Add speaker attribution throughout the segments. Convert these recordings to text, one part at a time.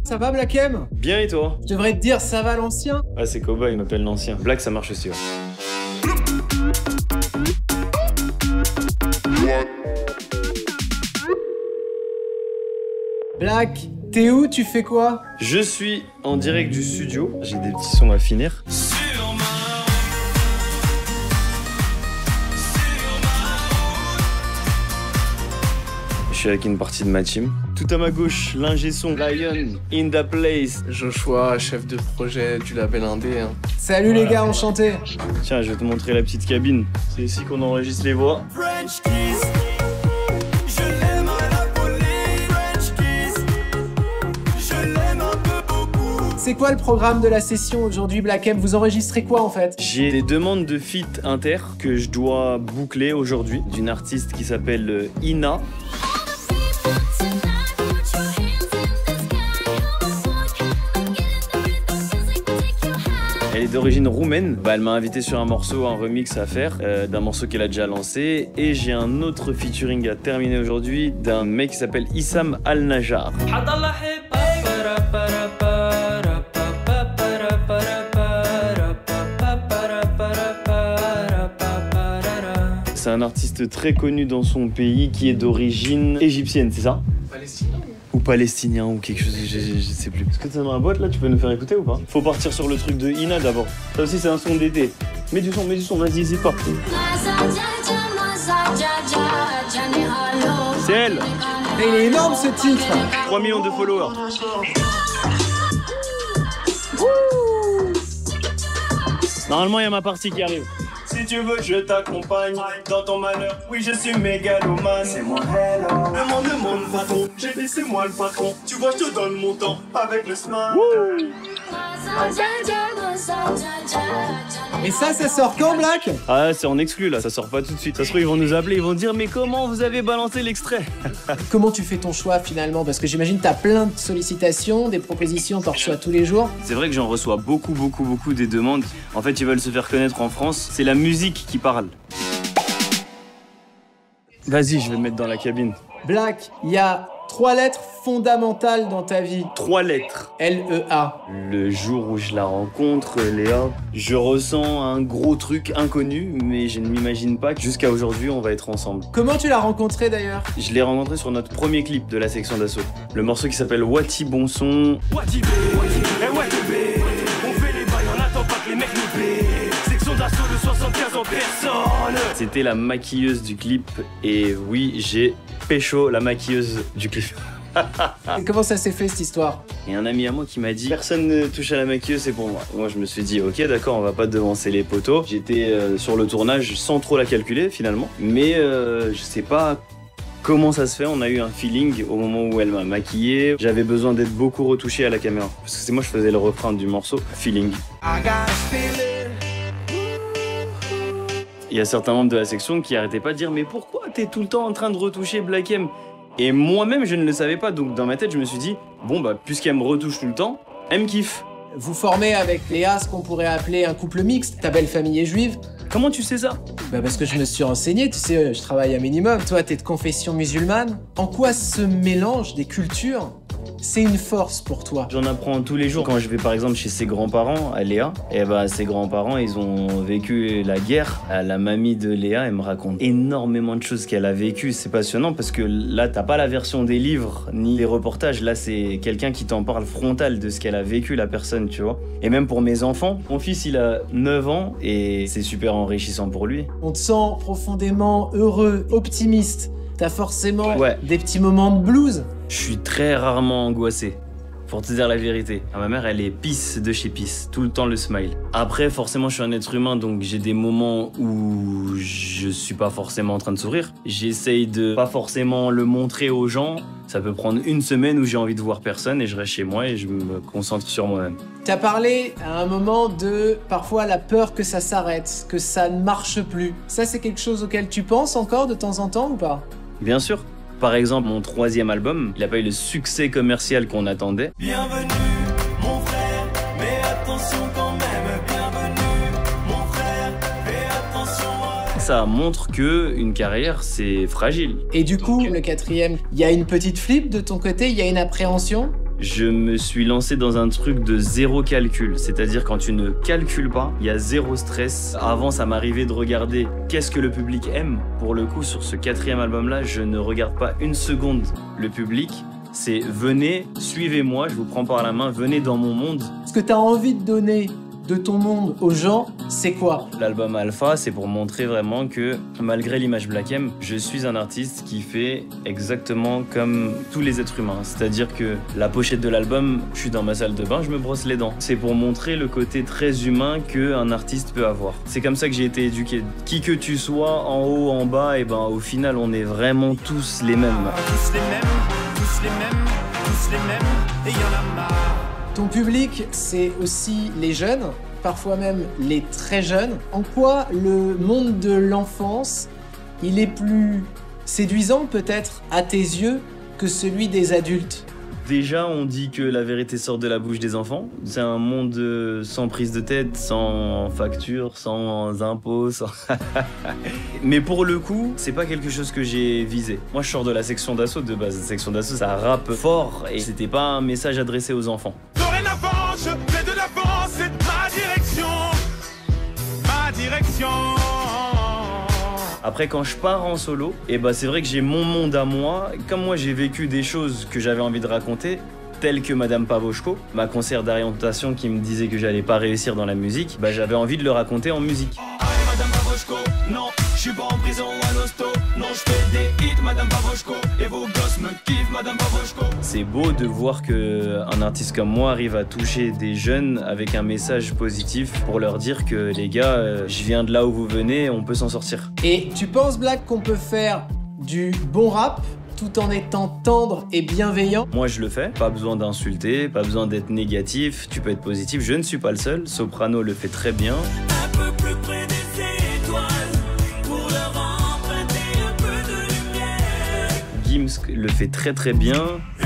Speaker 1: Ça va Black M?
Speaker 2: Bien et toi?
Speaker 1: Je devrais te dire ça va l'ancien?
Speaker 2: Ah c'est Koba, il m'appelle l'ancien. Black ça marche aussi ouais.
Speaker 1: Black, t'es où? Tu fais quoi?
Speaker 2: Je suis en direct du studio, j'ai des petits sons à finir. Je suis avec une partie de ma team. Tout à ma gauche, l'ingé son, Lion, in the place.
Speaker 3: Joshua, chef de projet du label Indé. Hein.
Speaker 1: Salut les gars, enchanté.
Speaker 2: Tiens, je vais te montrer la petite cabine. C'est ici qu'on enregistre les voix.
Speaker 4: French kiss. Je l'aime à la folie, French kiss. Je l'aime un peu beaucoup.
Speaker 1: C'est quoi le programme de la session aujourd'hui, Black M? Vous enregistrez quoi en fait?
Speaker 2: J'ai des demandes de feat inter que je dois boucler aujourd'hui d'une artiste qui s'appelle Ina. Elle est d'origine roumaine. Elle m'a invité sur un morceau, un remix à faire d'un morceau qu'elle a déjà lancé. Et j'ai un autre featuring à terminer aujourd'hui d'un mec qui s'appelle Issam Al-Najjar. C'est un artiste très connu dans son pays qui est d'origine égyptienne, c'est ça?
Speaker 3: Palestinien.
Speaker 2: Ou palestinien ou quelque chose, je sais plus. Est-ce que t'es dans la boîte là, tu peux nous faire écouter ou pas? Faut partir sur le truc de Ina d'abord. Ça aussi c'est un son d'été. Mets du son, vas-y, c'est pas. C'est elle.
Speaker 1: Mais il est énorme ce titre.
Speaker 2: 3 millions de followers. Normalement il y a ma partie qui arrive. Si tu veux, je t'accompagne dans ton malheur. Oui, je suis mégalomane. C'est moi, hello. Le monde patron. J'ai dit, c'est moi le patron. Tu vois, je te donne mon temps avec le smile.
Speaker 1: Et ça sort quand, Black?
Speaker 2: Ah, c'est en exclu là, ça sort pas tout de suite. Ça se trouve, ils vont nous appeler, ils vont dire, mais comment vous avez balancé l'extrait?
Speaker 1: Comment tu fais ton choix finalement? Parce que j'imagine t'as plein de sollicitations, des propositions, t'en reçois tous les jours.
Speaker 2: C'est vrai que j'en reçois beaucoup des demandes. En fait, ils veulent se faire connaître en France. C'est la musique qui parle. Vas-y, je vais me mettre dans la cabine.
Speaker 1: Black, il y a 3 lettres fondamentales dans ta vie.
Speaker 2: 3 lettres.
Speaker 1: L-E-A.
Speaker 2: Le jour où je la rencontre, Léa, je ressens un gros truc inconnu, mais je ne m'imagine pas que jusqu'à aujourd'hui, on va être ensemble.
Speaker 1: Comment tu l'as rencontrée d'ailleurs?
Speaker 2: Je l'ai rencontrée sur notre premier clip de la section d'assaut. Le morceau qui s'appelle Wati Bon Son.
Speaker 4: Wati B, Wati B. On fait les bails, on attend pas que les mecs nous paient. Section d'assaut de 75 en personne.
Speaker 2: C'était la maquilleuse du clip, et oui, j'ai pécho la maquilleuse du clip.
Speaker 1: Et comment ça s'est fait cette histoire?
Speaker 2: Et un ami à moi qui m'a dit personne ne touche à la maquilleuse, c'est pour moi. Moi je me suis dit ok d'accord, on va pas devancer les poteaux. J'étais sur le tournage sans trop la calculer finalement, mais je sais pas comment ça se fait, on a eu un feeling au moment où elle m'a maquillé. J'avais besoin d'être beaucoup retouché à la caméra parce que c'est moi je faisais le refrain du morceau, feeling. Il y a certains membres de la section qui arrêtaient pas de dire mais pourquoi t'es tout le temps en train de retoucher Black M? Et moi-même, je ne le savais pas, donc dans ma tête, je me suis dit, bon, bah, puisqu'elle me retouche tout le temps, elle me kiffe.
Speaker 1: Vous formez avec Léa ce qu'on pourrait appeler un couple mixte, ta belle famille est juive.
Speaker 2: Comment tu sais ça?
Speaker 1: Bah parce que je me suis renseigné, tu sais, je travaille un minimum. Toi, t'es de confession musulmane. En quoi ce mélange des cultures, c'est une force pour toi?
Speaker 2: J'en apprends tous les jours. Quand je vais par exemple chez ses grands-parents, à Léa, et bah ses grands-parents, ils ont vécu la guerre. La mamie de Léa, elle me raconte énormément de choses qu'elle a vécues. C'est passionnant parce que là, t'as pas la version des livres ni les reportages. Là, c'est quelqu'un qui t'en parle frontal de ce qu'elle a vécu, la personne, tu vois. Et même pour mes enfants, mon fils, il a 9 ans et c'est super enrichissant pour lui.
Speaker 1: On te sent profondément heureux, optimiste. T'as forcément
Speaker 2: Ouais.
Speaker 1: des petits moments de blues.
Speaker 2: Je suis très rarement angoissé, pour te dire la vérité. Ma mère, elle est pisse de chez pisse, tout le temps le smile. Après, forcément, je suis un être humain, donc j'ai des moments où je suis pas forcément en train de sourire. J'essaye de pas forcément le montrer aux gens. Ça peut prendre une semaine où j'ai envie de voir personne et je reste chez moi et je me concentre sur moi-même.
Speaker 1: T'as parlé à un moment de parfois la peur que ça s'arrête, que ça ne marche plus. Ça, c'est quelque chose auquel tu penses encore de temps en temps ou pas?
Speaker 2: Bien sûr. Par exemple, mon 3e album, il a pas eu le succès commercial qu'on attendait.
Speaker 4: Bienvenue, mon frère, mais attention quand même. Bienvenue, mon frère, fais attention à...
Speaker 2: Ça montre que une carrière, c'est fragile.
Speaker 1: Et du coup, le 4e, il y a une petite flip de ton côté, il y a une appréhension?
Speaker 2: je me suis lancé dans un truc de zéro calcul. C'est-à-dire quand tu ne calcules pas, il y a zéro stress. Avant, ça m'arrivait de regarder qu'est-ce que le public aime. Pour le coup, sur ce 4e album-là, je ne regarde pas une seconde le public. C'est venez, suivez-moi, je vous prends par la main, venez dans mon monde.
Speaker 1: Ce que tu as envie de donner de ton monde aux gens, c'est quoi?
Speaker 2: L'album Alpha, c'est pour montrer vraiment que malgré l'image Black M, je suis un artiste qui fait exactement comme tous les êtres humains. C'est-à-dire que la pochette de l'album, je suis dans ma salle de bain, je me brosse les dents. C'est pour montrer le côté très humain qu'un artiste peut avoir. C'est comme ça que j'ai été éduqué. Qui que tu sois, en haut, en bas, et ben au final, on est vraiment tous les mêmes.
Speaker 4: Tous les mêmes, tous les mêmes, tous les mêmes, et y'en a marre.
Speaker 1: Ton public, c'est aussi les jeunes, parfois même les très jeunes. En quoi le monde de l'enfance, il est plus séduisant peut-être à tes yeux que celui des adultes?
Speaker 2: Déjà, on dit que la vérité sort de la bouche des enfants. C'est un monde sans prise de tête, sans facture, sans impôts, sans... Mais pour le coup, c'est pas quelque chose que j'ai visé. Moi, je sors de la section d'assaut de base. La section d'assaut, ça rappe fort et c'était pas un message adressé aux enfants.
Speaker 4: Dorénavant, je fais de l'avance, c'est ma direction. Ma direction.
Speaker 2: Après, quand je pars en solo, et bah, c'est vrai que j'ai mon monde à moi. Comme moi, j'ai vécu des choses que j'avais envie de raconter, telles que Madame Pavoshko, ma conseillère d'orientation qui me disait que j'allais pas réussir dans la musique, bah, j'avais envie de le raconter en musique.
Speaker 4: Allez, Madame Pavoshko, non, je suis pas en prison ou à l'hosto. Non, je fais des hits, Madame Pavoshko, et vos gosses me kiffent, Madame Pavoshko.
Speaker 2: C'est beau de voir qu'un artiste comme moi arrive à toucher des jeunes avec un message positif pour leur dire que les gars, je viens de là où vous venez, on peut s'en sortir.
Speaker 1: Et tu penses, Black, qu'on peut faire du bon rap tout en étant tendre et bienveillant?
Speaker 2: Moi je le fais, pas besoin d'insulter, pas besoin d'être négatif, tu peux être positif, je ne suis pas le seul, Soprano le fait très bien.
Speaker 4: Un peu plus près des étoiles, pour leur emprunter un peu de lumière.
Speaker 2: Gims le fait très très bien.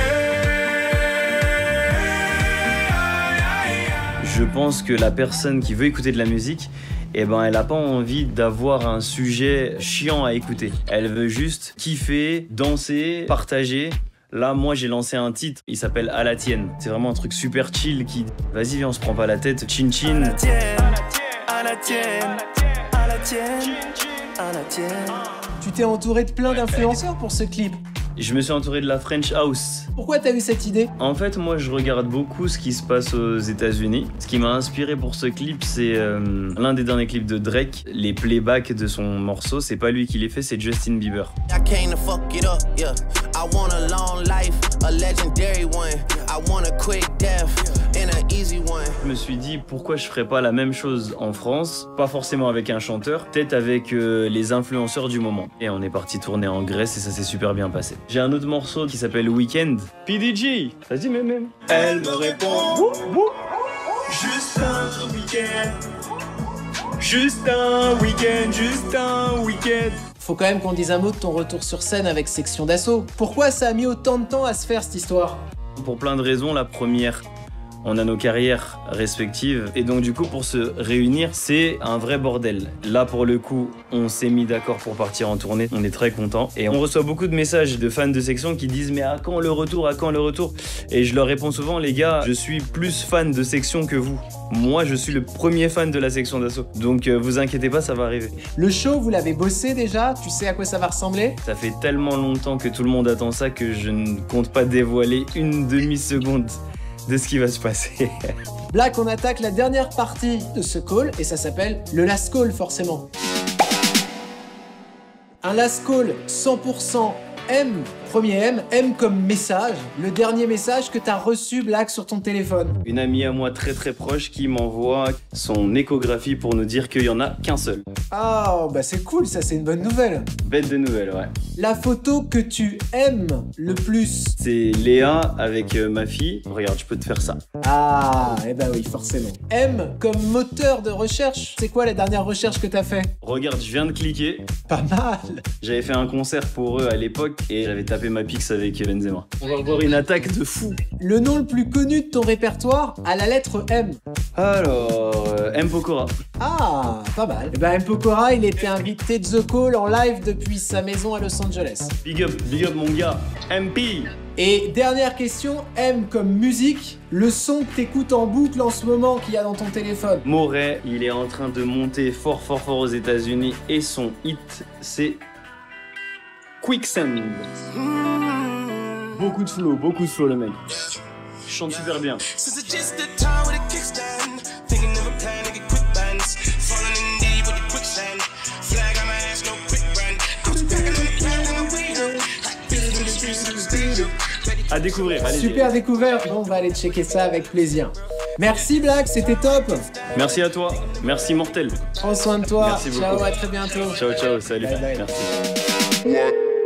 Speaker 2: Je pense que la personne qui veut écouter de la musique, eh ben, elle n'a pas envie d'avoir un sujet chiant à écouter. Elle veut juste kiffer, danser, partager. Là, moi, j'ai lancé un titre, il s'appelle À la tienne. C'est vraiment un truc super chill qui... Vas-y, viens, on se prend pas la tête. Chin chin.
Speaker 4: À la tienne, à la tienne, à la tienne, à la tienne.
Speaker 1: Tu t'es entouré de plein d'influenceurs pour ce clip.
Speaker 2: Je me suis entouré de la French House.
Speaker 1: Pourquoi t'as eu cette idée?
Speaker 2: En fait, moi, je regarde beaucoup ce qui se passe aux États-Unis. Ce qui m'a inspiré pour ce clip, c'est l'un des derniers clips de Drake. Les playbacks de son morceau, c'est pas lui qui les fait, c'est Justin Bieber.
Speaker 5: I came to fuck it up, yeah. I want a long life, a legendary one. I want a quick death and an easy one.
Speaker 2: Je me suis dit, pourquoi je ferais pas la même chose en France? Pas forcément avec un chanteur, peut-être avec les influenceurs du moment. Et on est parti tourner en Grèce et ça s'est super bien passé. J'ai un autre morceau qui s'appelle Weekend. PDG, ça se dit même.
Speaker 4: Elle me répond, juste un week-end. Juste un week-end, juste un week-end.
Speaker 1: Faut quand même qu'on dise un mot de ton retour sur scène avec Section d'Assaut. Pourquoi ça a mis autant de temps à se faire cette histoire?
Speaker 2: Pour plein de raisons, la première, on a nos carrières respectives et donc du coup pour se réunir c'est un vrai bordel. Là pour le coup on s'est mis d'accord pour partir en tournée, on est très contents et on reçoit beaucoup de messages de fans de Section qui disent mais à quand le retour, à quand le retour? Et je leur réponds souvent les gars, je suis plus fan de Section que vous. Moi je suis le premier fan de la Section d'Assaut. Donc vous inquiétez pas, ça va arriver.
Speaker 1: Le show, vous l'avez bossé déjà? Tu sais à quoi ça va ressembler?
Speaker 2: Ça fait tellement longtemps que tout le monde attend ça que je ne compte pas dévoiler une demi-seconde de ce qui va se passer.
Speaker 1: Black, on attaque la dernière partie de ce call et ça s'appelle le last call forcément. Un last call 100% M, premier M comme message, le dernier message que t'as reçu, Black, sur ton téléphone.
Speaker 2: Une amie à moi très très proche qui m'envoie son échographie pour nous dire qu'il y en a qu'un seul.
Speaker 1: Ah, bah c'est cool, ça c'est une bonne nouvelle.
Speaker 2: Bête de nouvelles, ouais.
Speaker 1: La photo que tu aimes le plus?
Speaker 2: C'est Léa avec ma fille. Regarde, je peux te faire ça.
Speaker 1: Ah, eh ben oui, forcément. M comme moteur de recherche. C'est quoi la dernière recherche que t'as fait?
Speaker 2: Regarde, je viens de cliquer.
Speaker 1: Pas mal.
Speaker 2: J'avais fait un concert pour eux à l'époque et j'avais tapé ma pix avec Benzema. On va voir une attaque de fou.
Speaker 1: Le nom le plus connu de ton répertoire à la lettre M?
Speaker 2: Alors, M. Pokora.
Speaker 1: Ah, pas mal. Eh ben M. Pokora, il était invité de The Call en live depuis sa maison à Los Angeles.
Speaker 2: Big up mon gars. MP.
Speaker 1: Et dernière question, M comme musique, le son que t'écoutes en boucle en ce moment qu'il y a dans ton téléphone.
Speaker 2: Moret, il est en train de monter fort aux États-Unis et son hit, c'est Quicksand. Beaucoup de flow le mec. Il chante super bien.
Speaker 4: Since it's just the time with a kickstand, thinking of a plan to get quick bands, falling in deep with the quicksand, flag on my ass, no quick brand. I was packing on the plan on the weed up, like this in the streets of the stage up.
Speaker 2: À découvrir, allez.
Speaker 1: Super découverte, bon, on va aller checker ça avec plaisir. Merci Black, c'était top.
Speaker 2: Merci à toi, merci Mortel.
Speaker 1: Prends soin de toi.
Speaker 2: Merci beaucoup.
Speaker 1: Ciao, à très bientôt.
Speaker 2: Ciao, salut.
Speaker 1: Bye bye.
Speaker 2: Merci.